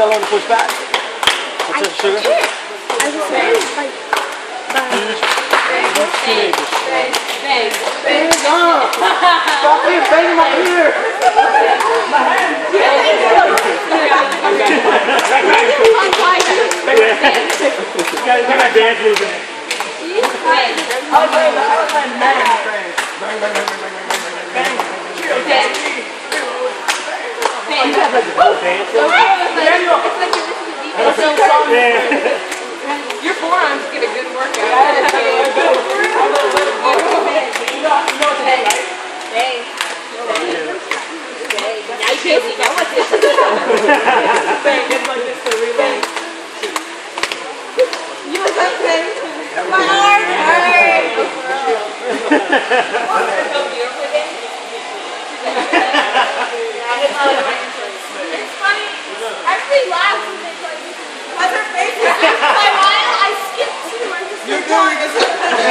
gotta learn to push back. What's up, sugar? I was saying, like, Bang. Stop here, banging my ear. My hand. You got dance moves in it. I was playing bang. Bang, bang, bang, bang, bang, bang, bang. Bang. You guys like to go dance? your forearms get a good workout. My arm hurts. It's funny. Everybody laughs when they play. Because her face is my while I skipped to her. You're doing this.